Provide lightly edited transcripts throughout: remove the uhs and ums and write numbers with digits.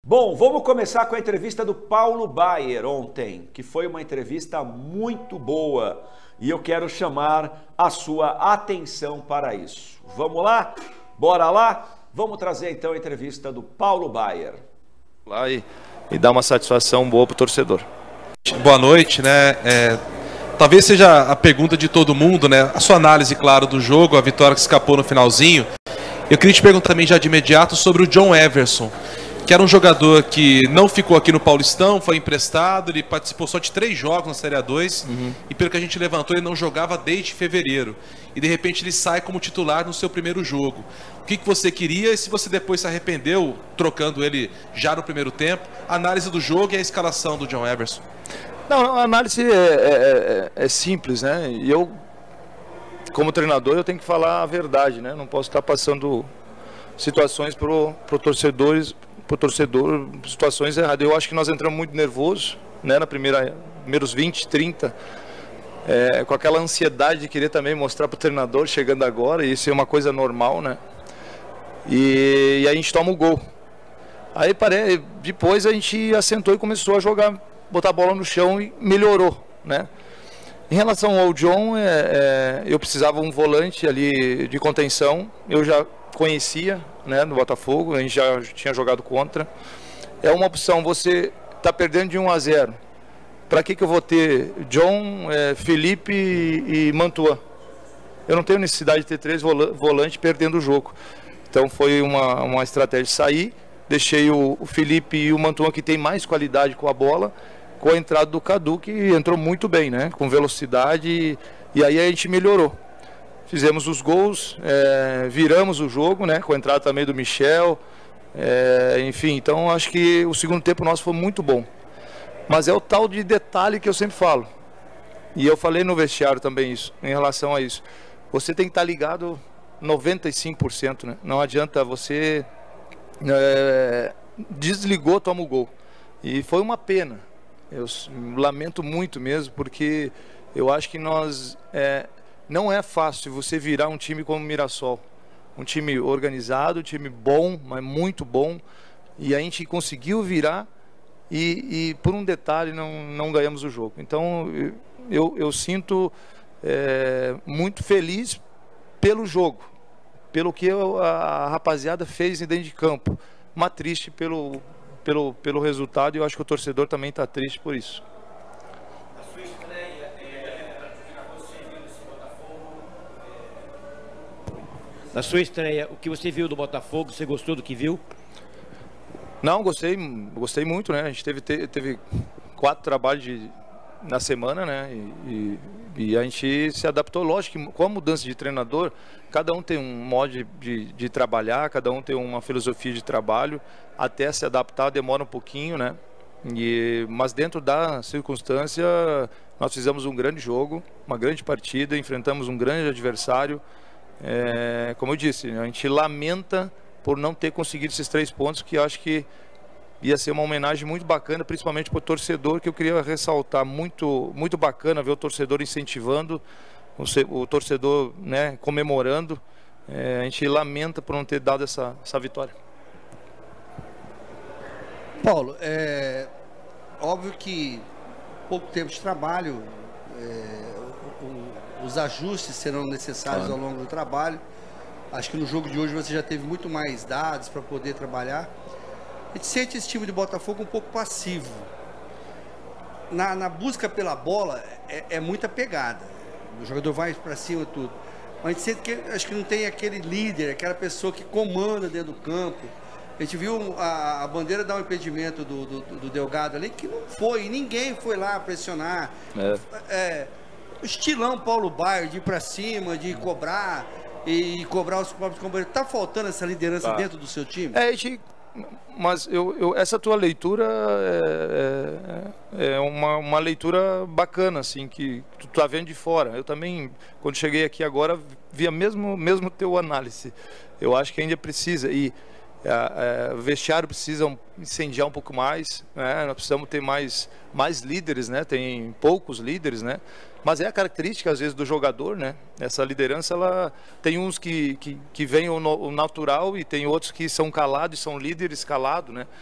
Bom, vamos começar com a entrevista do Paulo Baier ontem, que foi uma entrevista muito boa e eu quero chamar a sua atenção para isso. Vamos lá? Bora lá? Vamos trazer então a entrevista do Paulo Baier. Lá e dar uma satisfação boa para o torcedor. Boa noite, né? Talvez seja a pergunta de todo mundo, né? A sua análise, claro, do jogo, a vitória que escapou no finalzinho. Eu queria te perguntar também já de imediato sobre o John Everson, que era um jogador que não ficou aqui no Paulistão, foi emprestado, ele participou só de 3 jogos na Série A2, e pelo que a gente levantou, ele não jogava desde fevereiro. E de repente ele sai como titular no seu primeiro jogo. O que você queria e se você depois se arrependeu, trocando ele já no primeiro tempo? A análise do jogo e a escalação do John Everson. Não, a análise é simples, né? E eu, como treinador, eu tenho que falar a verdade, né? Não posso estar passando situações pro torcedor, situações erradas. Eu acho que nós entramos muito nervosos, né? Primeiros 20, 30, com aquela ansiedade de querer também mostrar pro treinador chegando agora, e isso é uma coisa normal, né? E a gente toma o gol. Aí depois a gente assentou e começou a jogar, botar a bola no chão e melhorou, né? Em relação ao John, eu precisava um volante ali de contenção, eu já conhecia, né, no Botafogo, a gente já tinha jogado contra. É uma opção, você está perdendo de 1-0, para que eu vou ter John, Felipe e Mantua? Eu não tenho necessidade de ter 3 volantes perdendo o jogo. Então foi uma estratégia de sair, deixei o Felipe e o Mantua, que tem mais qualidade com a bola, com a entrada do Cadu, que entrou muito bem, né? Com velocidade, e aí a gente melhorou. Fizemos os gols, viramos o jogo, né? Com a entrada também do Michel, enfim, então acho que o segundo tempo nosso foi muito bom. Mas é o tal de detalhe que eu sempre falo, e eu falei no vestiário também isso, em relação a isso. Você tem que estar ligado 95%, né? Não adianta você desligou, toma o gol. E foi uma pena. Eu lamento muito mesmo, porque eu acho que não é fácil você virar um time como o Mirassol. Um time organizado, um time bom, mas muito bom. E a gente conseguiu virar e por um detalhe não ganhamos o jogo. Então eu sinto muito feliz pelo jogo, pelo que a rapaziada fez dentro de campo, mas triste pelo resultado, e eu acho que o torcedor também está triste por isso. A sua estreia, você viu desse Botafogo? Na sua estreia, o que você viu do Botafogo, você gostou do que viu? Não, gostei muito, né? A gente teve 4 trabalhos na semana, né? E a gente se adaptou. Lógico que com a mudança de treinador, cada um tem um modo de trabalhar, cada um tem uma filosofia de trabalho. Até se adaptar demora um pouquinho, né? Mas dentro da circunstância, nós fizemos um grande jogo, uma grande partida, enfrentamos um grande adversário. Como eu disse, a gente lamenta por não ter conseguido esses 3 pontos, que eu acho que ia ser uma homenagem muito bacana, principalmente para o torcedor, que eu queria ressaltar. Muito, muito bacana ver o torcedor incentivando, o torcedor, né, comemorando. A gente lamenta por não ter dado essa vitória. Paulo, óbvio que pouco tempo de trabalho, os ajustes serão necessários ao longo do trabalho. Acho que no jogo de hoje você já teve muito mais dados para poder trabalhar. A gente sente esse time de Botafogo um pouco passivo. Na busca pela bola é muita pegada. O jogador vai para cima e tudo. Mas a gente sente que acho que não tem aquele líder, aquela pessoa que comanda dentro do campo. A gente viu a Bandeira dar um impedimento do Delgado ali, que não foi, e ninguém foi lá pressionar. O estilão Paulo Baier de ir para cima, de cobrar e cobrar os próprios companheiros. Tá faltando essa liderança dentro do seu time? Mas essa tua leitura é uma leitura bacana, assim, que tu tá vendo de fora. Eu também, quando cheguei aqui agora, via mesmo teu análise. Eu acho que ainda precisa, e o vestiário precisa incendiar um pouco mais, né? Nós precisamos ter mais líderes, né? Tem poucos líderes, né? Mas é a característica, às vezes, do jogador, né? Essa liderança, ela tem uns que vem o natural, e tem outros que são calados e são líderes calados, né?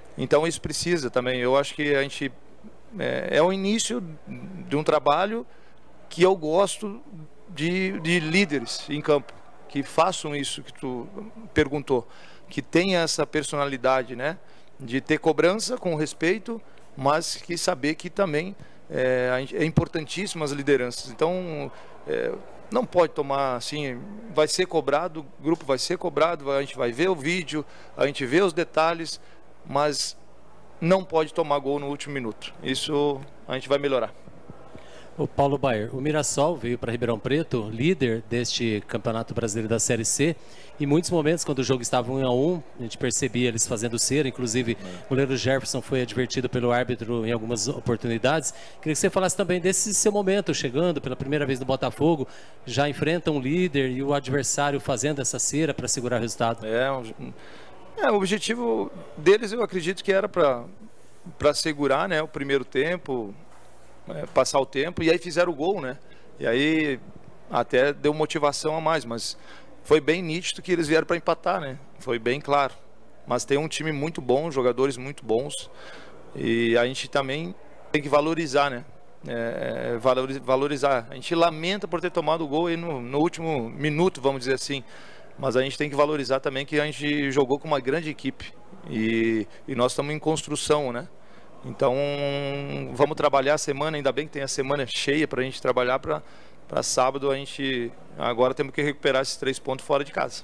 Então isso precisa também. Eu acho que a gente é o início de um trabalho que eu gosto de líderes em campo, que façam isso que tu perguntou, que tenha essa personalidade, né? De ter cobrança com respeito, mas que saber que também é importantíssimo as lideranças. Então, não pode tomar assim, vai ser cobrado, o grupo vai ser cobrado, a gente vai ver o vídeo, a gente vê os detalhes, mas não pode tomar gol no último minuto. Isso a gente vai melhorar. O Paulo Baier, o Mirassol veio para Ribeirão Preto, líder deste Campeonato Brasileiro da Série C. Em muitos momentos, quando o jogo estava 1-1, a gente percebia eles fazendo cera. Inclusive, o goleiro Jefferson foi advertido pelo árbitro em algumas oportunidades. Queria que você falasse também desse seu momento, chegando pela primeira vez no Botafogo, já enfrenta um líder e o adversário fazendo essa cera para segurar o resultado. O objetivo deles, eu acredito que era para segurar, né, o primeiro tempo, passar o tempo, e aí fizeram o gol, né? E aí até deu motivação a mais, mas foi bem nítido que eles vieram para empatar, né? Foi bem claro. Mas tem um time muito bom, jogadores muito bons, e a gente também tem que valorizar, né? Valorizar. A gente lamenta por ter tomado o gol aí no último minuto, vamos dizer assim, mas a gente tem que valorizar também que a gente jogou com uma grande equipe e nós estamos em construção, né? Então vamos trabalhar a semana, ainda bem que tem a semana cheia para a gente trabalhar, para sábado a gente agora temos que recuperar esses 3 pontos fora de casa.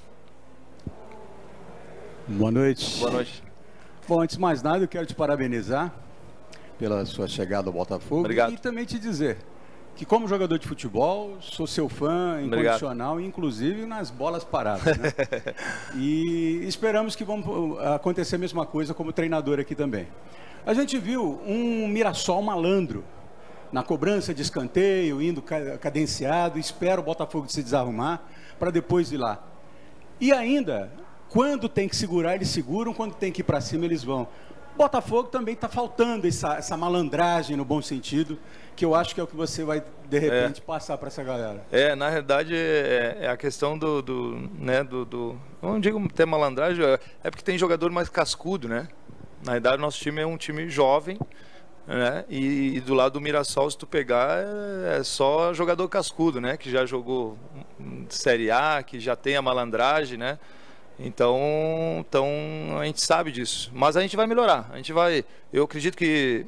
Boa noite. Boa noite. Bom, antes de mais nada, eu quero te parabenizar pela sua chegada ao Botafogo. Obrigado. E também te dizer que, como jogador de futebol, sou seu fã incondicional, inclusive nas bolas paradas, né? E esperamos que vamos acontecer a mesma coisa como treinador aqui também. A gente viu um Mirassol malandro na cobrança de escanteio, indo cadenciado, espera o Botafogo se desarrumar para depois ir lá. E ainda, quando tem que segurar, eles seguram, quando tem que ir para cima, eles vão. Botafogo também está faltando essa malandragem no bom sentido, que eu acho que é o que você vai, de repente, passar para essa galera. Na realidade, é a questão não digo ter malandragem, é porque tem jogador mais cascudo, né? Na verdade, nosso time é um time jovem, né? E do lado do Mirassol, se tu pegar, é só jogador cascudo, né? Que já jogou Série A, que já tem a malandragem, né? Então a gente sabe disso. Mas a gente vai melhorar. Eu acredito que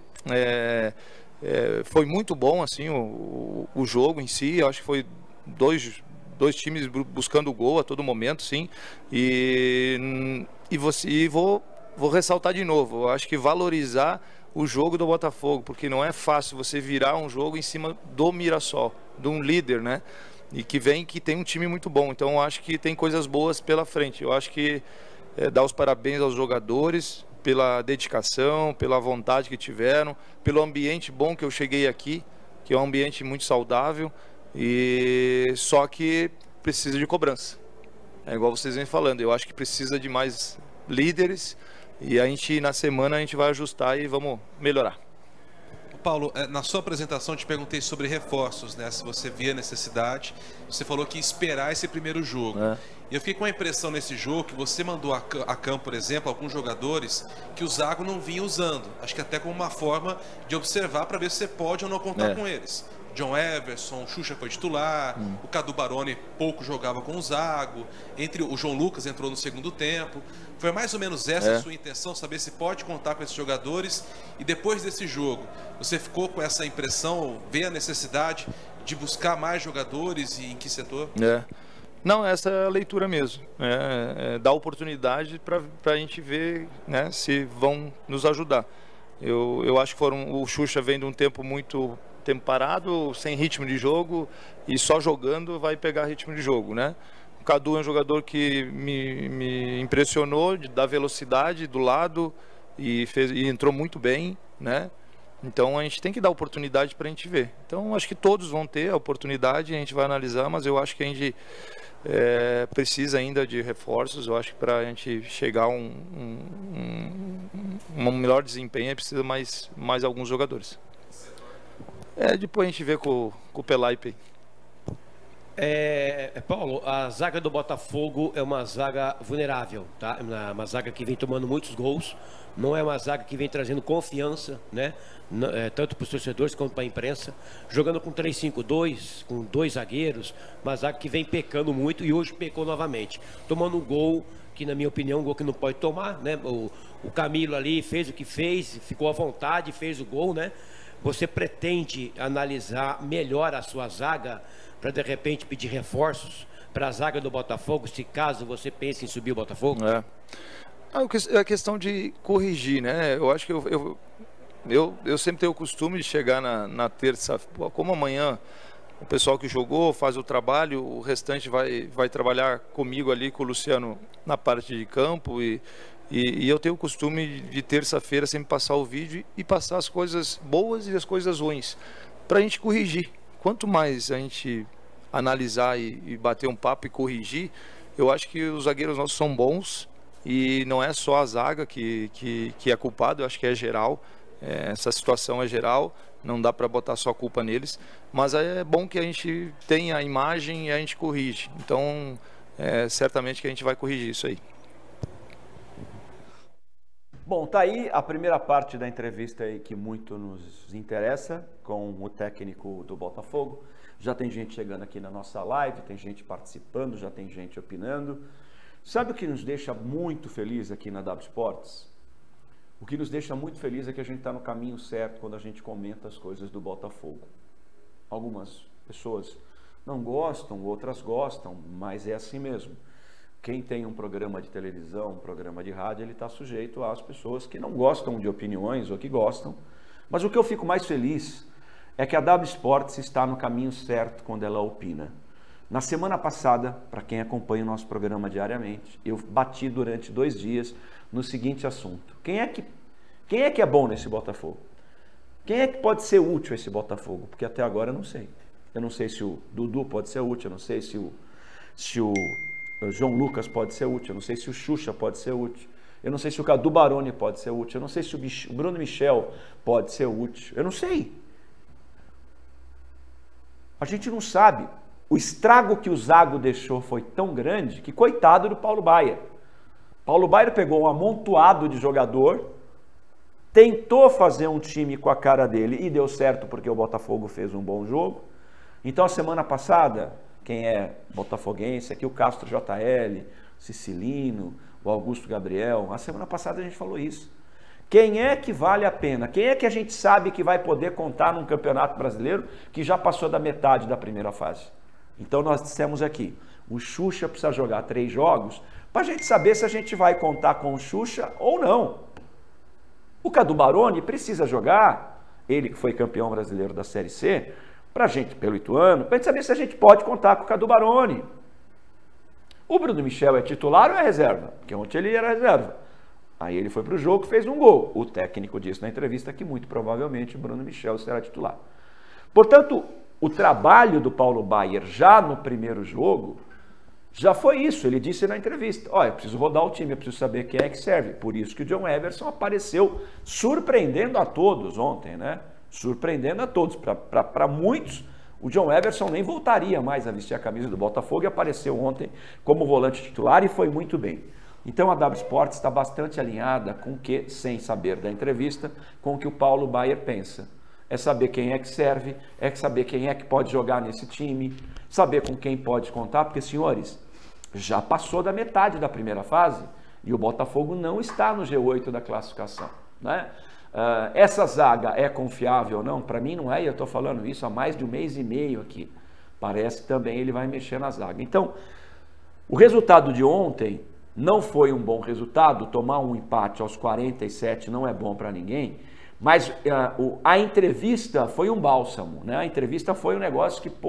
foi muito bom assim o jogo em si. Eu acho que foi dois times buscando o gol a todo momento, sim. Vou ressaltar de novo, eu acho que valorizar o jogo do Botafogo, porque não é fácil você virar um jogo em cima do Mirassol, de um líder, né? E que tem um time muito bom, então eu acho que tem coisas boas pela frente. Eu acho que dar os parabéns aos jogadores pela dedicação, pela vontade que tiveram, pelo ambiente bom que eu cheguei aqui, que é um ambiente muito saudável, e só que precisa de cobrança. É igual vocês vêm falando, eu acho que precisa de mais líderes. E na semana a gente vai ajustar e vamos melhorar. Paulo, na sua apresentação eu te perguntei sobre reforços, né? Se você via necessidade, você falou que ia esperar esse primeiro jogo. E eu fiquei com a impressão nesse jogo que você mandou a campo, por exemplo, alguns jogadores que o Zago não vinha usando. Acho que até como uma forma de observar para ver se você pode ou não contar com eles. John Everson, o Xuxa foi titular, o Cadu Baroni pouco jogava com o Zago, o João Lucas entrou no segundo tempo. Foi mais ou menos essa a sua intenção, saber se pode contar com esses jogadores? E depois desse jogo, você ficou com essa impressão, vê a necessidade de buscar mais jogadores e em que setor? Não, essa é a leitura mesmo. Dar oportunidade para a gente ver, né, se vão nos ajudar. Eu acho que o Xuxa vem de um tempo parado, sem ritmo de jogo, e só jogando vai pegar ritmo de jogo, né? O Cadu é um jogador que me impressionou da velocidade do lado e entrou muito bem, né? Então a gente tem que dar oportunidade para a gente ver. Então acho que todos vão ter a oportunidade, a gente vai analisar, mas eu acho que a gente precisa ainda de reforços. Eu acho que para a gente chegar a um melhor desempenho, precisa mais alguns jogadores. Depois a gente vê com o Pelaipe. Paulo, a zaga do Botafogo é uma zaga vulnerável, tá? Uma zaga que vem tomando muitos gols, não é uma zaga que vem trazendo confiança, né? Tanto para os torcedores quanto para a imprensa, jogando com 3-5-2, com 2 zagueiros, uma zaga que vem pecando muito e hoje pecou novamente, tomando um gol que, na minha opinião, um gol que não pode tomar, né? O Camilo ali fez o que fez, ficou à vontade, fez o gol, né? Você pretende analisar melhor a sua zaga para de repente pedir reforços para a zaga do Botafogo, se caso você pense em subir o Botafogo? É a questão de corrigir, né? Eu acho que eu sempre tenho o costume de chegar na terça, como amanhã o pessoal que jogou faz o trabalho, o restante vai trabalhar comigo ali, com o Luciano na parte de campo, e eu tenho o costume de terça-feira sempre passar o vídeo e passar as coisas boas e as coisas ruins para a gente corrigir. Quanto mais a gente analisar e bater um papo e corrigir, eu acho que os zagueiros nossos são bons e não é só a zaga que é culpado, eu acho que é geral. Essa situação é geral, não dá para botar só a culpa neles, mas é bom que a gente tenha a imagem e a gente corrige. Então, certamente que a gente vai corrigir isso aí. Bom, tá aí a primeira parte da entrevista aí que muito nos interessa com o técnico do Botafogo. Já tem gente chegando aqui na nossa live, tem gente participando, já tem gente opinando. Sabe o que nos deixa muito feliz aqui na W Sports? O que nos deixa muito feliz é que a gente está no caminho certo quando a gente comenta as coisas do Botafogo. Algumas pessoas não gostam, outras gostam, mas é assim mesmo. Quem tem um programa de televisão, um programa de rádio, ele está sujeito às pessoas que não gostam de opiniões ou que gostam. Mas o que eu fico mais feliz é que a W Sports está no caminho certo quando ela opina. Na semana passada, para quem acompanha o nosso programa diariamente, eu bati durante 2 dias no seguinte assunto. Quem é que é bom nesse Botafogo? Quem é que pode ser útil a esse Botafogo? Porque até agora eu não sei. Eu não sei se o Dudu pode ser útil, eu não sei se o João Lucas pode ser útil, eu não sei se o Xuxa pode ser útil, eu não sei se o Cadu Baroni pode ser útil, eu não sei se o Bruno Michel pode ser útil, eu não sei. A gente não sabe. O estrago que o Zago deixou foi tão grande que coitado do Paulo Baier. Paulo Baier pegou um amontoado de jogador, tentou fazer um time com a cara dele e deu certo porque o Botafogo fez um bom jogo. Então a semana passada, quem é botafoguense, aqui o Castro JL, Cicilino, o Augusto Gabriel, a semana passada a gente falou isso. Quem é que vale a pena? Quem é que a gente sabe que vai poder contar num campeonato brasileiro que já passou da metade da primeira fase? Então nós dissemos aqui, o Xuxa precisa jogar 3 jogos para a gente saber se a gente vai contar com o Xuxa ou não. O Cadu Baroni precisa jogar, ele que foi campeão brasileiro da Série C, pra gente, pelo Ituano, pra gente saber se a gente pode contar com o Cadu Baroni. O Bruno Michel é titular ou é reserva? Porque ontem ele era reserva. Aí ele foi pro jogo e fez um gol. O técnico disse na entrevista que muito provavelmente o Bruno Michel será titular. Portanto, o trabalho do Paulo Baier já no primeiro jogo já foi isso. Ele disse na entrevista, olha, eu preciso rodar o time, eu preciso saber quem é que serve. Por isso que o John Everson apareceu surpreendendo a todos ontem, né? Surpreendendo a todos. Para muitos, o John Everson nem voltaria mais a vestir a camisa do Botafogo e apareceu ontem como volante titular e foi muito bem. Então a W Sports está bastante alinhada com o que, sem saber da entrevista, com o que o Paulo Baier pensa. É saber quem é que serve, é saber quem é que pode jogar nesse time, saber com quem pode contar, porque, senhores, já passou da metade da primeira fase e o Botafogo não está no G8 da classificação, né? Essa zaga é confiável ou não? Para mim não é, e eu estou falando isso há mais de 1 mês e meio aqui. Parece que também ele vai mexer na zaga. Então, o resultado de ontem não foi um bom resultado. Tomar um empate aos 47 não é bom para ninguém, mas a entrevista foi um bálsamo, né? A entrevista foi um negócio que,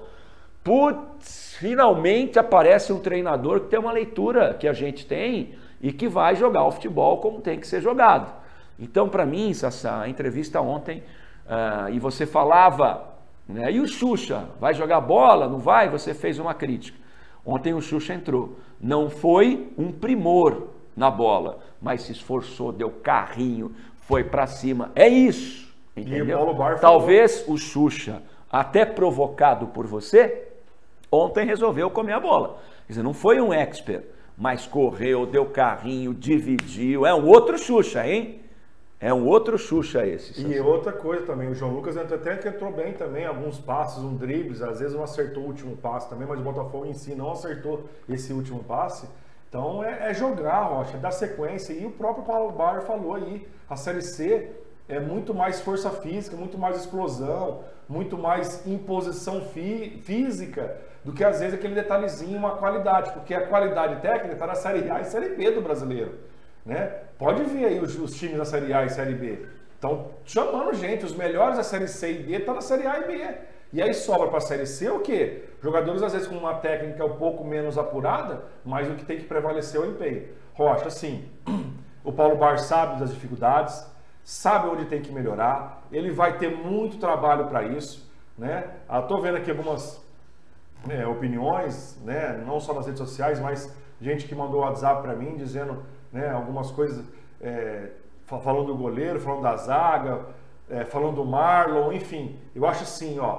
finalmente aparece um treinador que tem uma leitura que a gente tem e que vai jogar o futebol como tem que ser jogado. Então, para mim, Sassá, a entrevista ontem, e você falava, né, e o Xuxa, vai jogar bola? Não vai? Você fez uma crítica. Ontem o Xuxa entrou. Não foi um primor na bola, mas se esforçou, deu carrinho, foi para cima. É isso, entendeu? Talvez o Xuxa, até provocado por você, Ontem resolveu comer a bola. Quer dizer, não foi um expert, mas correu, deu carrinho, dividiu. É um outro Xuxa, hein? É um outro Xuxa esse. E outra coisa também, o João Lucas até que entrou bem também, alguns passes, um dribles, às vezes não acertou o último passe também, mas o Botafogo em si não acertou esse último passe. Então é jogar, Rocha, dar sequência. E o próprio Paulo Baier falou aí, a Série C é muito mais força física, muito mais explosão, muito mais imposição física do que às vezes aquele detalhezinho, uma qualidade, porque a qualidade técnica está na Série A e Série B do brasileiro, né? Pode ver aí os times da Série A e Série B. Estão chamando gente, os melhores da Série C e B estão na Série A e B. E aí sobra para a Série C o quê? Jogadores às vezes com uma técnica um pouco menos apurada, mas o que tem que prevalecer é o empenho. Rocha, assim, o Paulo Baier sabe das dificuldades, sabe onde tem que melhorar, ele vai ter muito trabalho para isso, né? Estou vendo aqui algumas opiniões, né? Não só nas redes sociais, mas gente que mandou WhatsApp para mim dizendo, né, algumas coisas, falando do goleiro, falando da zaga, falando do Marlon, enfim. Eu acho assim, ó,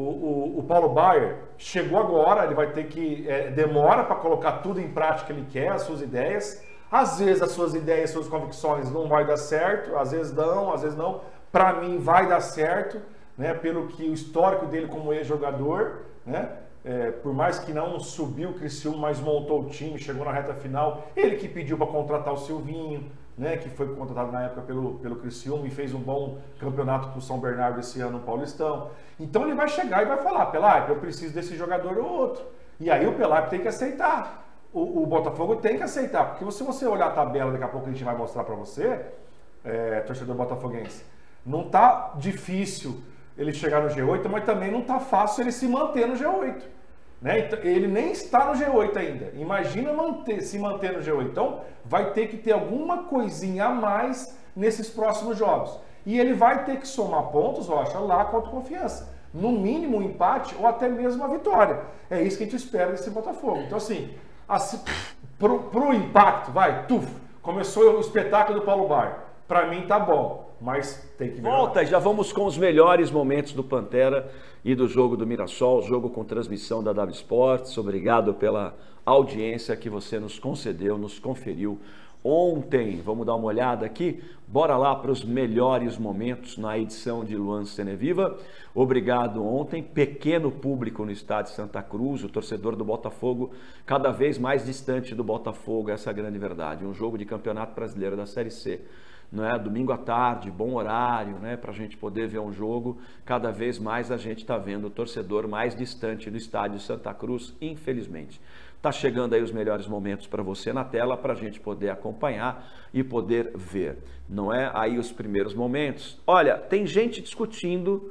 o Paulo Baier chegou agora, ele vai ter que, demora para colocar tudo em prática que ele quer, as suas ideias. Às vezes as suas ideias, suas convicções não vai dar certo, às vezes dão, às vezes não. Para mim vai dar certo, né, pelo que o histórico dele como ex-jogador, né? Por mais que não subiu o Criciúma, mas montou o time, chegou na reta final. Ele que pediu para contratar o Silvinho, né, que foi contratado na época pelo Criciúma e fez um bom campeonato com o São Bernardo esse ano no Paulistão. Então ele vai chegar e vai falar, Pelaipe, eu preciso desse jogador ou outro. E aí o Pelaipe tem que aceitar. O Botafogo tem que aceitar, porque se você olhar a tabela, daqui a pouco a gente vai mostrar para você, torcedor botafoguense, não tá difícil ele chegar no G8, mas também não tá fácil ele se manter no G8. Né? Então, ele nem está no G8 ainda. Imagina se manter no G8. Então, vai ter que ter alguma coisinha a mais nesses próximos jogos. E ele vai ter que somar pontos, Rocha, lá contra o Confiança. No mínimo um empate ou até mesmo uma vitória. É isso que a gente espera desse Botafogo. Então, assim pro impacto, começou o espetáculo do Paulo Baier. Para mim tá bom, mas tem que melhorar. Volta, já vamos com os melhores momentos do Pantera e do jogo do Mirassol, jogo com transmissão da W Sports. Obrigado pela audiência que você nos concedeu, nos conferiu ontem. Vamos dar uma olhada aqui? Bora lá para os melhores momentos na edição de Luan Seneviva. Obrigado ontem, pequeno público no estádio Santa Cruz, o torcedor do Botafogo cada vez mais distante do Botafogo, essa é a grande verdade. Um jogo de Campeonato Brasileiro da Série C. Né? Domingo à tarde, bom horário, né? Para a gente poder ver um jogo. Cada vez mais a gente está vendo o torcedor mais distante do estádio Santa Cruz, infelizmente. Está chegando aí os melhores momentos para você na tela, para a gente poder acompanhar e poder ver. Não é aí os primeiros momentos. Olha, tem gente discutindo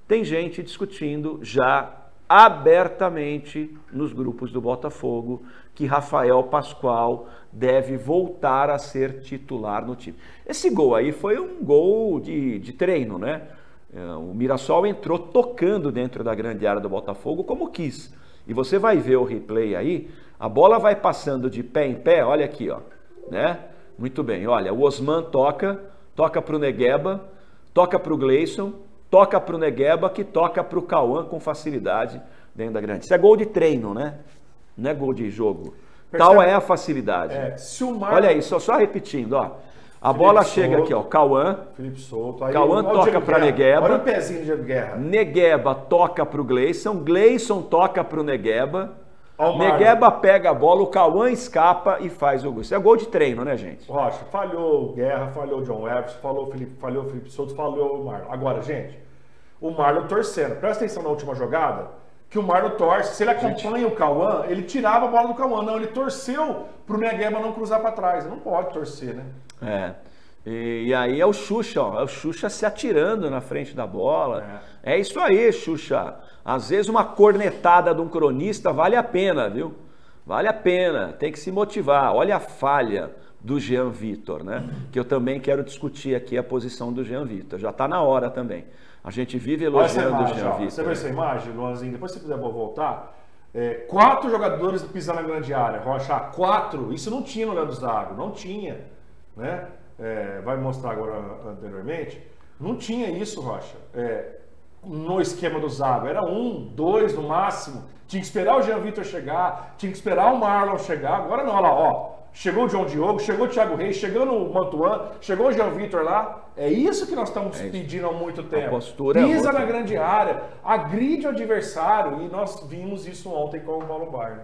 já abertamente nos grupos do Botafogo que Rafael Pascoal deve voltar a ser titular no time. Esse gol aí foi um gol de treino, né? O Mirassol entrou tocando dentro da grande área do Botafogo como quis. E você vai ver o replay aí, a bola vai passando de pé em pé, olha aqui, ó, né? Muito bem, olha, o Osman toca para o Negueba, toca para o Gleison, toca para o Negueba, que toca para o Cauã com facilidade dentro da grande. Isso é gol de treino, né? Não é gol de jogo. Percebe? Tal é a facilidade. Olha aí, só repetindo, ó. A Felipe bola chega Souto, aqui, ó, Cauã. Felipe Souto. Aí, Cauã toca para Negueba. Olha o pezinho de Diego Guerra. Negueba toca para o Gleison. Gleison toca para o Negueba. Negueba pega a bola, o Cauã escapa e faz o gol. Isso é gol de treino, né, gente? Rocha, falhou o Guerra, falhou o John Everson, falhou o Felipe Souto, falhou o Marlon. Agora, gente, o Marlon torcendo. Presta atenção na última jogada, que o Marlon torce. Se ele acompanha o Cauã, ele tirava a bola do Cauã. Não, ele torceu pro Negueba não cruzar para trás. Não pode torcer, né? E aí é o Xuxa, ó, é o Xuxa se atirando na frente da bola. É isso aí, Xuxa. Às vezes uma cornetada de um cronista vale a pena, viu? Vale a pena, tem que se motivar. Olha a falha do Jean Vitor, né? Que eu também quero discutir aqui a posição do Jean Vitor. Já está na hora também. A gente vive elogiando o Jean Vitor. Você vê essa imagem, Luanzinho? Depois se quiser voltar. 4 jogadores pisando na grande área. Rocha, 4. Isso não tinha no Leandro Zago, não tinha, né? Vai mostrar agora anteriormente. Não tinha isso, Rocha. no esquema do Zago. Era 1, 2 no máximo. Tinha que esperar o Jean Vitor chegar, tinha que esperar o Marlon chegar. Agora não, olha lá, ó. Chegou o João Diogo, chegou o Thiago Reis, chegou o Mantuan, chegou o Jean Vitor lá. É isso que nós estamos pedindo há muito tempo. A postura Pisa na grande área, agride o adversário. E nós vimos isso ontem com o Paulo Baier.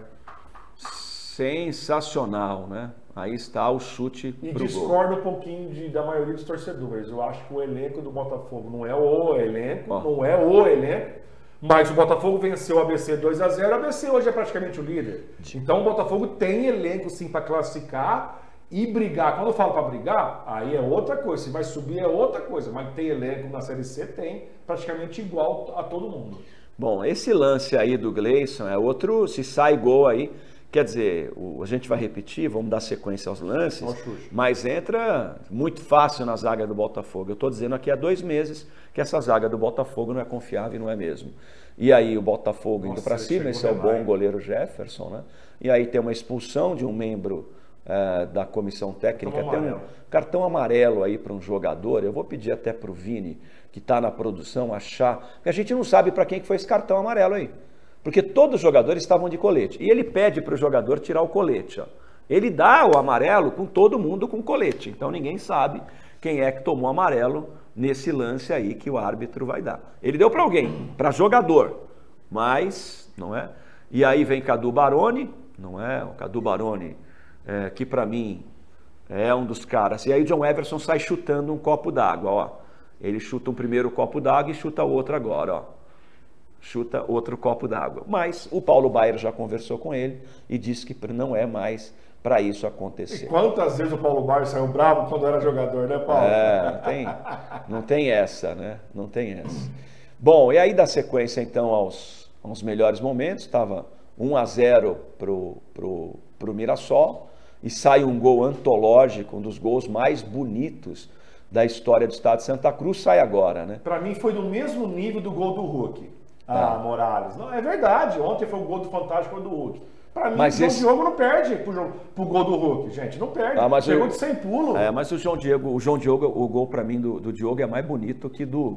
Sensacional, né? Aí está o chute e pro discordo um pouquinho da maioria dos torcedores. Eu acho que o elenco do Botafogo não é o elenco, mas o Botafogo venceu o ABC 2-0, o ABC hoje é praticamente o líder. Então o Botafogo tem elenco sim para classificar e brigar. Quando eu falo para brigar, aí é outra coisa. Se vai subir é outra coisa, mas tem elenco na Série C, tem praticamente igual a todo mundo. Bom, esse lance aí do Gleison é outro, se sai gol aí. Quer dizer, a gente vai repetir, vamos dar sequência aos lances, mas entra muito fácil na zaga do Botafogo. Eu estou dizendo aqui há 2 meses que essa zaga do Botafogo não é confiável e não é mesmo. E aí o Botafogo indo para cima, esse é o bom goleiro Jefferson, né? E aí tem uma expulsão de um membro da comissão técnica, tem um cartão amarelo aí para um jogador. Eu vou pedir até para o Vini, que está na produção, achar, porque a gente não sabe para quem que foi esse cartão amarelo aí. Porque todos os jogadores estavam de colete. E ele pede para o jogador tirar o colete. Ó. Ele dá o amarelo com todo mundo com colete. Então ninguém sabe quem é que tomou amarelo nesse lance aí que o árbitro vai dar. Ele deu para alguém, para jogador. Mas, não é? E aí vem Cadu Baroni, não é? O Cadu Baroni, que para mim é um dos caras. E aí o John Everson sai chutando um copo d'água. Ó. Ele chuta um primeiro copo d'água e chuta o outro agora, ó. Chuta outro copo d'água. Mas o Paulo Baier já conversou com ele e disse que não é mais para isso acontecer. E quantas vezes o Paulo Baier saiu bravo quando era jogador, né, Paulo? Não tem essa, né? Não tem essa. Bom, e aí dá sequência então aos melhores momentos. Estava 1-0 pro Mirassol e sai um gol antológico, um dos gols mais bonitos da história do estado de Santa Cruz, sai agora, né? Para mim foi do mesmo nível do gol do Hulk. Morales. Não, é verdade, ontem foi o gol do Fantástico do Hulk. Pra mim, o João Diogo não perde pro gol do Hulk, gente, não perde. Pegou de 100 pulo. Mas o João Diogo, o gol pra mim do Diogo é mais bonito que do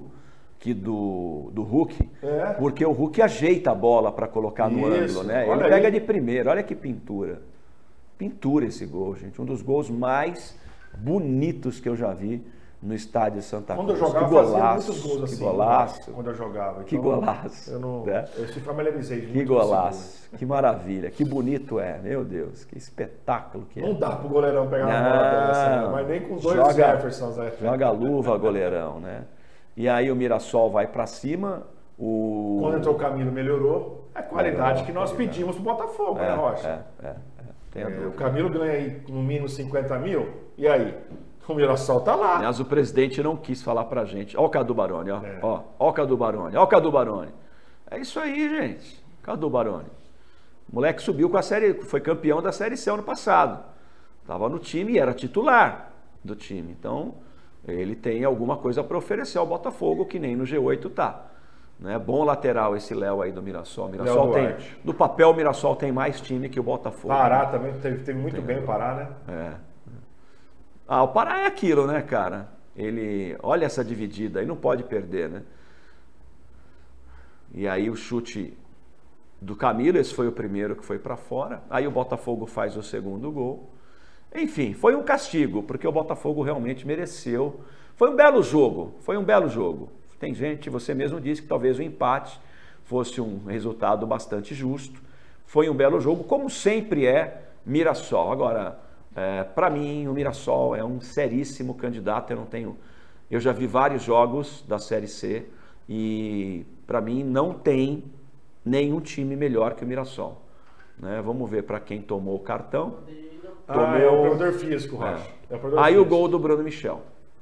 Hulk, porque o Hulk ajeita a bola para colocar no ângulo, né? Ele pega de primeiro, olha que pintura. Pintura esse gol, gente. Um dos gols mais bonitos que eu já vi no estádio de Santa Cruz. Quando eu jogava, fazia muitos gols assim. Que golaço. Quando eu jogava. Então, que golaço. Eu se familiarizei. Que golaço. Que maravilha. Que bonito é. Meu Deus, que espetáculo que é. Não dá pro goleirão pegar uma bola dessa, mas nem com 2 Jeffersons. Joga a luva, goleirão, né? E aí o Mirassol vai para cima. Quando entrou o Camilo, melhorou. É a qualidade que nós pedimos pro Botafogo, né, Rocha? O Camilo ganha aí no mínimo 50 mil. E aí? O Mirassol tá lá. Aliás, o presidente não quis falar pra gente. Ó o Cadu Baroni, ó o Cadu Baroni, ó o Cadu Baroni. É isso aí, gente. Cadu Baroni. O moleque subiu com a série, foi campeão da Série C ano passado. Tava no time e era titular do time. Então, ele tem alguma coisa para oferecer ao Botafogo, que nem no G8 tá. Né? Bom lateral esse Léo aí do Mirassol. Mirassol tem, no papel, o Mirassol tem mais time que o Botafogo. Pará também teve muito bem o Pará, né? O Pará é aquilo, né, cara? Ele, olha essa dividida aí, não pode perder, né? E aí o chute do Camilo, esse foi o primeiro que foi para fora. Aí o Botafogo faz o segundo gol. Enfim, foi um castigo, porque o Botafogo realmente mereceu. Foi um belo jogo, Tem gente, você mesmo disse que talvez o empate fosse um resultado bastante justo. Foi um belo jogo, como sempre é Mirassol. Agora, para mim, o Mirassol é um seríssimo candidato. Eu já vi vários jogos da Série C e para mim não tem nenhum time melhor que o Mirassol. Né? Vamos ver para quem tomou o cartão. É o operador físico, Rocha. Aí o gol do Bruno Michel.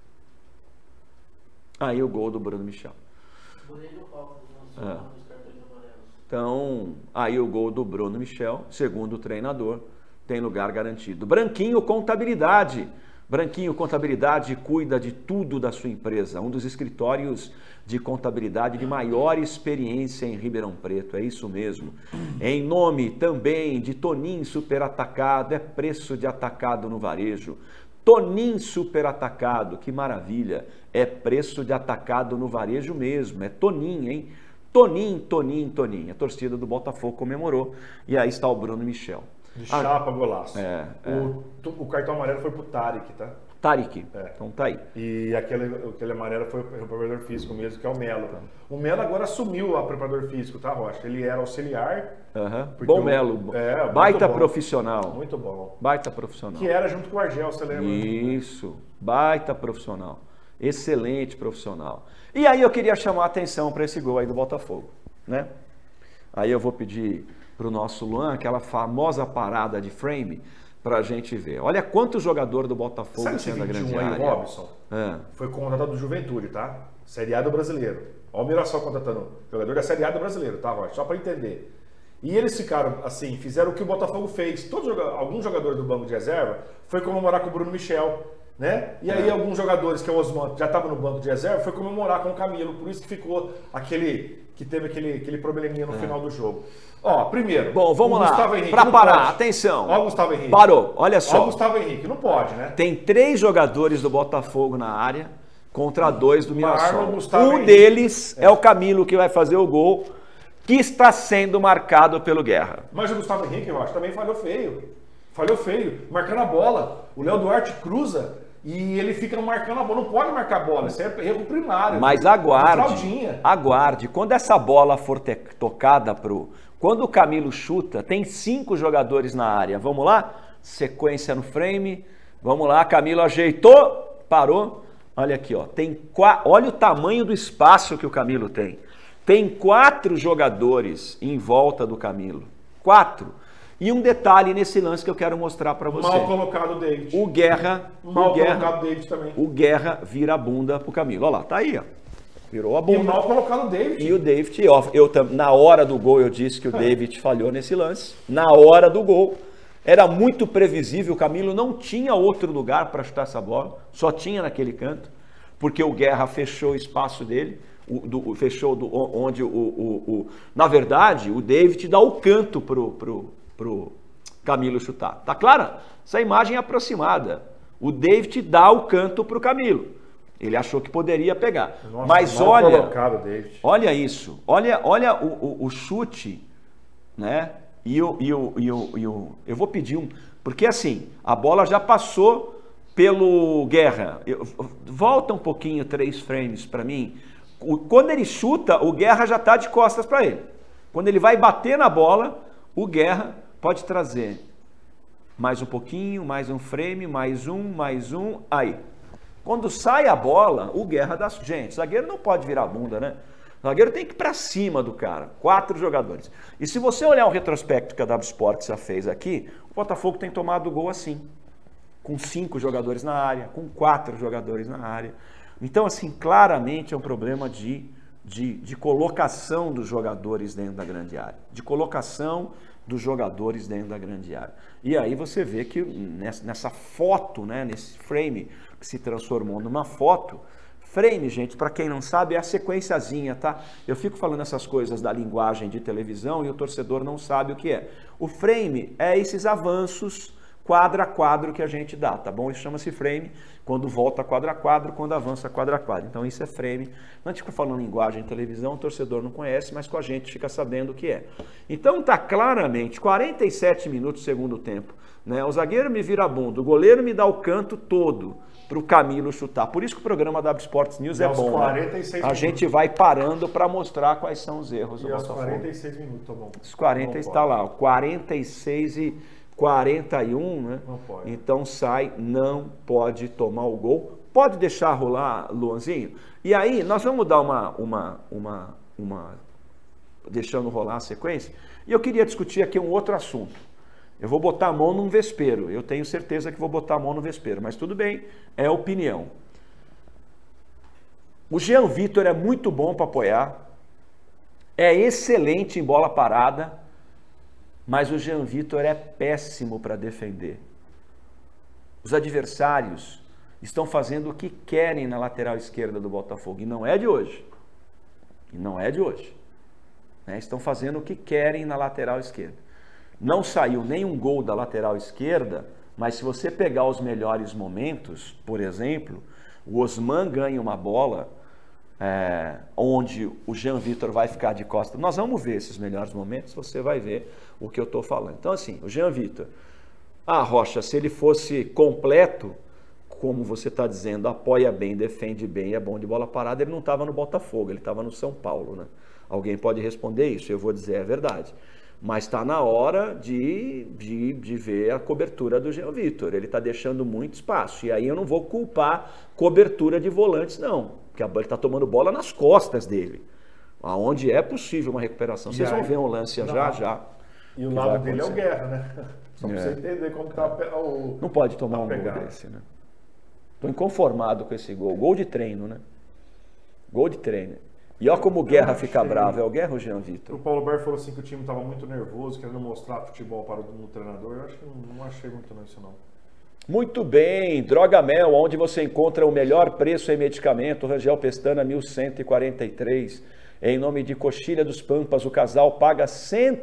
Então, aí o gol do Bruno Michel, segundo o treinador, tem lugar garantido. Branquinho Contabilidade. Branquinho Contabilidade cuida de tudo da sua empresa. Um dos escritórios de contabilidade de maior experiência em Ribeirão Preto. É isso mesmo. Em nome também de Tonin Super Atacado. É preço de atacado no varejo. Tonin super atacado, que maravilha. É preço de atacado no varejo mesmo, é Tonin, hein? Tonin, Tonin, Tonin. A torcida do Botafogo comemorou. E aí está o Bruno Michel. De chapa, golaço. É. O cartão amarelo foi pro Tarek, tá? Tarek, É. então tá aí. E aquele amarelo foi o preparador físico mesmo, que é o Melo. O Melo agora assumiu a preparador físico, tá, Rocha? Ele era auxiliar. Bom Melo. Baita bom. profissional. Muito bom. Baita profissional. Que era junto com o Argel, você lembra? Isso. Baita profissional. Excelente profissional. E aí eu queria chamar a atenção para esse gol aí do Botafogo, né? Aí eu vou pedir para o nosso Luan aquela famosa parada de frame para a gente ver. Olha quanto jogador do Botafogo tinha na grande área. Aí, o Robson, foi contratado do Juventude, tá? Série A do Brasileiro. Olha o Mirassol contratando jogador da Série A do Brasileiro, tá, Rocha? Só para entender. E eles ficaram assim, fizeram o que o Botafogo fez. Alguns jogadores do banco de reserva foi comemorar com o Bruno Michel, né? E aí alguns jogadores, que é o Osman, já estava no banco de reserva, foi comemorar com o Camilo. Por isso que ficou teve aquele probleminha no final do jogo. Ó, primeiro. Bom, vamos lá. Para parar, atenção. Ó, o Gustavo Henrique. Parou, olha só. Ó, o Gustavo Henrique, não pode, né? Tem 3 jogadores do Botafogo na área contra 2 do Mirassol. Um deles é o Camilo, que vai fazer o gol, que está sendo marcado pelo Guerra. Mas o Gustavo Henrique, eu acho, também falhou feio. Falhou feio, marcando a bola. O Léo Duarte cruza e ele fica marcando a bola. Não pode marcar a bola, isso é erro primário. Mas aguarde. Quando essa bola for tocada quando o Camilo chuta, tem 5 jogadores na área. Vamos lá? Sequência no frame. Vamos lá, Camilo ajeitou, parou. Olha aqui, ó. Olha o tamanho do espaço que o Camilo tem. Tem 4 jogadores em volta do Camilo. 4. E um detalhe nesse lance que eu quero mostrar para você. Mal colocado o David. O Guerra. Colocado o David também. O Guerra vira a bunda pro Camilo. Olha lá, tá aí, ó. Virou a bunda. E mal colocado o David. E o David, ó, na hora do gol eu disse que o David falhou nesse lance. Na hora do gol. Era muito previsível. O Camilo não tinha outro lugar para chutar essa bola. Só tinha naquele canto. Porque o Guerra fechou o espaço dele. Onde na verdade, o David dá o canto pro Camilo chutar. Tá clara? Essa imagem é aproximada. O David dá o canto pro Camilo. Ele achou que poderia pegar. Nossa, mas olha isso. Olha o chute, né? Eu vou pedir porque assim, a bola já passou pelo Guerra. Volta um pouquinho 3 frames para mim. Quando ele chuta, o Guerra já está de costas para ele. Quando ele vai bater na bola, o Guerra pode trazer mais um pouquinho, mais um frame, mais um, aí. Quando sai a bola, o Guerra dá... Gente, o zagueiro não pode virar a bunda, né? O zagueiro tem que ir para cima do cara. 4 jogadores. E se você olhar o retrospecto que a W Sports já fez aqui, o Botafogo tem tomado gol assim. Com 5 jogadores na área, com 4 jogadores na área. Então, assim, claramente é um problema de colocação dos jogadores dentro da grande área. De colocação dos jogadores dentro da grande área. E aí você vê que nessa foto, né, nesse frame que se transformou numa foto, frame, gente, para quem não sabe, é a sequenciazinha, tá? Eu fico falando essas coisas da linguagem de televisão e o torcedor não sabe o que é. O frame é esses avanços quadro a quadro que a gente dá, tá bom? Isso chama-se frame, quando volta quadro a quadro, quando avança quadro a quadro. Então isso é frame. Não a gente fica falando linguagem de televisão, o torcedor não conhece, mas com a gente fica sabendo o que é. Então tá claramente, 47 minutos do segundo tempo, né? O zagueiro me vira a bunda, o goleiro me dá o canto todo para o Camilo chutar. Por isso que o programa da Sports News é bom, né? A gente vai parando para mostrar quais são os erros do Botafogo. 46 minutos, tá bom. Os 40 está lá, 46 e 41, né? Não pode. Então sai, não pode tomar o gol. Pode deixar rolar, Luanzinho? E aí, nós vamos dar deixando rolar a sequência. E eu queria discutir aqui um outro assunto. Eu vou botar a mão num vespeiro. Eu tenho certeza que vou botar a mão no vespeiro, mas tudo bem, é opinião. O Jean Vitor é muito bom para apoiar, é excelente em bola parada, mas o Jean Vitor é péssimo para defender. Os adversários estão fazendo o que querem na lateral esquerda do Botafogo, e não é de hoje. E não é de hoje. Né? Estão fazendo o que querem na lateral esquerda. Não saiu nenhum gol da lateral esquerda Mas se você pegar os melhores momentos, por exemplo, o Osman ganha uma bola onde o Jean Vitor vai ficar de costas. Nós vamos ver esses melhores momentos, você vai ver o que eu estou falando. Então assim, o Jean Vitor, Rocha, se ele fosse completo, como você está dizendo, apoia bem, defende bem, é bom de bola parada, ele não estava no Botafogo, ele estava no São Paulo, né? Alguém pode responder isso, eu vou dizer, é verdade. Mas está na hora de ver a cobertura do Jean Vitor. Ele está deixando muito espaço. E aí eu não vou culpar cobertura de volantes, não. Porque ele está tomando bola nas costas dele. Aonde é possível uma recuperação. Vocês vão ver um lance já. E o lado dele é o Guerra, né? Só para você entender como está o... Não pode tomar um gol desse, né? Estou inconformado com esse gol. Gol de treino, né? Gol de treino. E olha como o Guerra fica bravo. É o Guerra ou o Jean Vitor? O Paulo Baier falou assim que o time estava muito nervoso, querendo mostrar futebol para o treinador. Eu acho que não achei muito isso, não. Muito bem. Drogamel, onde você encontra o melhor preço em medicamento. Rangel Pestana, 1143. Em nome de Coxilha dos Pampas, o casal paga R$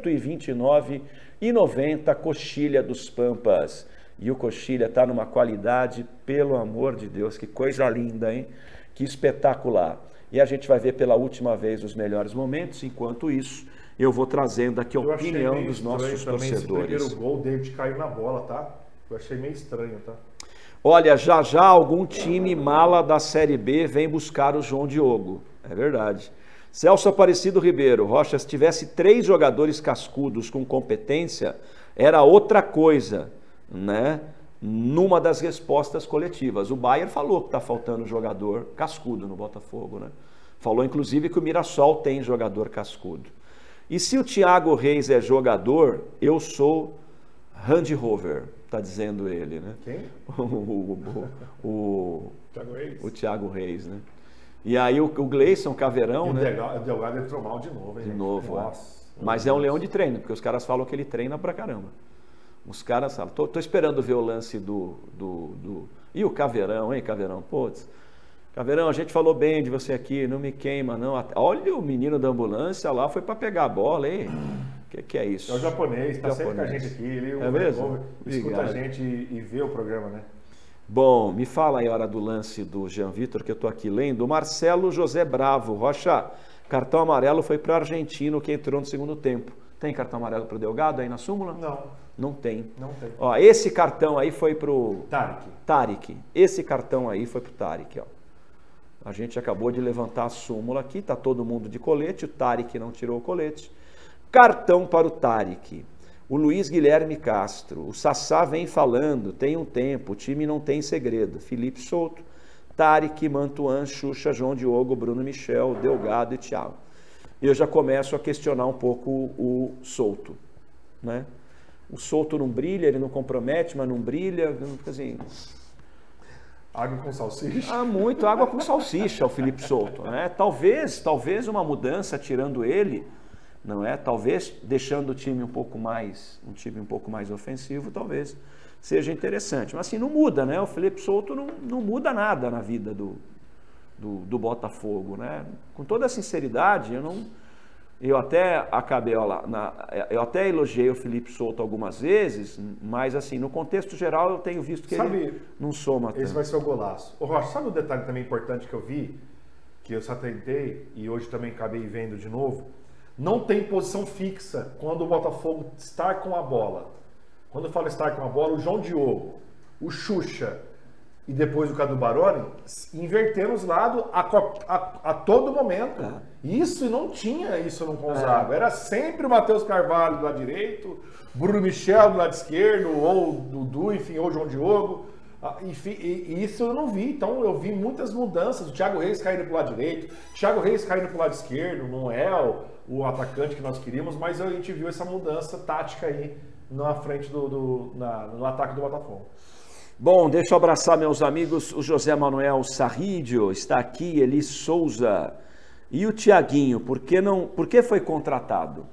129,90. Coxilha dos Pampas. E o Coxilha está numa qualidade, pelo amor de Deus, que coisa linda, hein? Que espetacular. E a gente vai ver pela última vez os melhores momentos. Enquanto isso, eu vou trazendo aqui a opinião dos nossos torcedores. O primeiro gol, o David caiu na bola, tá? Eu achei meio estranho, tá? Olha, já algum time mala da Série B vem buscar o João Diogo. É verdade. Celso Aparecido Ribeiro. Rocha, se tivesse 3 jogadores cascudos com competência, era outra coisa, né? Numa das respostas coletivas. O Baier falou que está faltando jogador cascudo no Botafogo, né? Falou, inclusive, que o Mirassol tem jogador cascudo. E se o Thiago Reis é jogador, eu sou Randy Rover, está dizendo ele, né? Quem? Thiago Reis. O Thiago Reis, né? E aí o Gleison Caveirão, e né? O Delgado entrou mal de novo, hein? De novo, Nossa. Mas é um leão de treino, porque os caras falam que ele treina pra caramba. Os caras falam, tô esperando ver o lance do... E o Caveirão, hein, Caveirão? Putz, Caveirão, a gente falou bem de você aqui, não me queima, não. Olha o menino da ambulância lá, foi para pegar a bola, hein? Que é isso? É o japonês, tá sempre com a gente aqui. Ele mesmo? Escuta a gente e vê o programa, né? Bom, me fala aí a hora do lance do Jean Vitor, que eu tô aqui lendo. Marcelo José Bravo, Rocha, cartão amarelo foi para o argentino que entrou no segundo tempo. Tem cartão amarelo para o Delgado aí na súmula? Não tem. Ó, esse cartão aí foi pro Tarek. Esse cartão aí foi pro Tarek, ó. A gente acabou de levantar a súmula aqui, tá todo mundo de colete, o Tarek não tirou o colete. Cartão para o Tarek. O Luiz Guilherme Castro, o Sassá vem falando, tem um tempo, o time não tem segredo. Felipe Souto, Tarek, Mantuan, Xuxa, João Diogo, Bruno Michel, Delgado e Thiago. Eu já começo a questionar um pouco o Souto, né? O Souto não brilha, ele não compromete, mas não brilha, assim... Água com salsicha? Muito água com salsicha, o Felipe Souto, né? Talvez uma mudança tirando ele, não é? Talvez deixando o time um pouco mais ofensivo, talvez seja interessante. Mas assim, não muda, né? O Felipe Souto não muda nada na vida do Botafogo, né? Com toda a sinceridade, eu até acabei, eu até elogiei o Felipe Souto algumas vezes, mas assim, no contexto geral eu tenho visto que ele não soma tanto. Esse vai ser o golaço. Ô Rocha, sabe um detalhe também importante que eu vi, que eu só tentei e hoje também acabei vendo de novo? Não tem posição fixa quando o Botafogo está com a bola. Quando eu falo estar com a bola, o João Diogo, o Xuxa e depois o Cadu Baroni inverteram os lados a todo momento. Isso não tinha isso no Gonzaga. Era sempre o Matheus Carvalho do lado direito, Bruno Michel do lado esquerdo, ou o Dudu, enfim, ou o João Diogo. Enfim, e isso eu não vi. Então eu vi muitas mudanças. O Thiago Reis caindo para o lado direito, o Thiago Reis caindo para o lado esquerdo. Não é o atacante que nós queríamos, mas a gente viu essa mudança tática aí na frente no ataque do Botafogo. Bom, deixa eu abraçar meus amigos. O José Manuel Sarrídio está aqui, Eli Souza. E o Tiaguinho, por que foi contratado?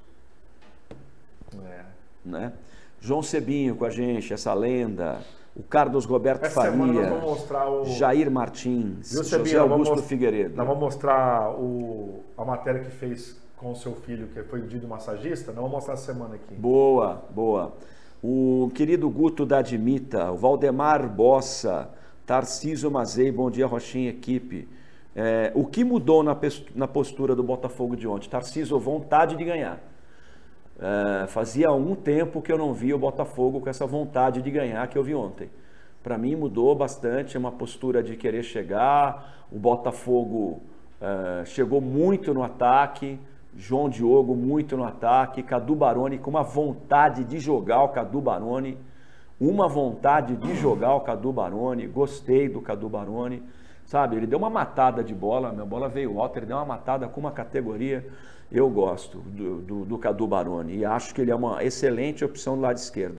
Né? João Sebinho com a gente, essa lenda. O Carlos Roberto Faria, Jair Martins, José Augusto Figueiredo. Nós vamos mostrar a matéria que fez com o seu filho, que foi o dia do massagista. Nós vamos mostrar essa semana aqui. Boa. O querido Guto da Admita, o Valdemar Bossa, Tarcísio Mazei, bom dia, Rochinha, equipe. O que mudou na postura do Botafogo de ontem? Tarcísio, vontade de ganhar. Fazia um tempo que eu não via o Botafogo com essa vontade de ganhar que eu vi ontem. Para mim mudou bastante, uma postura de querer chegar. O Botafogo chegou muito no ataque, João Diogo muito no ataque, Cadu Baroni com uma vontade de jogar o Cadu Baroni, gostei do Cadu Baroni, sabe, ele deu uma matada de bola, minha bola veio alta, ele deu uma matada com uma categoria, eu gosto do Cadu Baroni e acho que ele é uma excelente opção do lado esquerdo.